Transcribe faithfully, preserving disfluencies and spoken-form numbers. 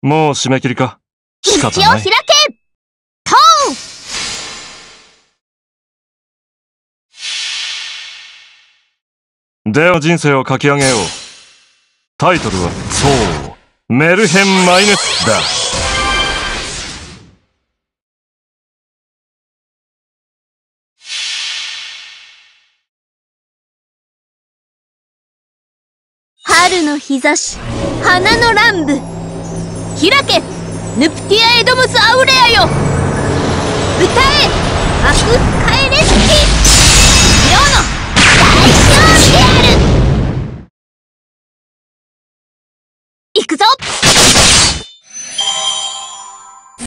もう締め切りか。仕道を方ない。 開けトーンでは人生を書き上げよう。タイトルは、そう、メルヘン・マイネスだ。 春の日差し、花の乱舞。開けヌプティア・エドムス・アウレアよ。歌えアクス・カエレスティ。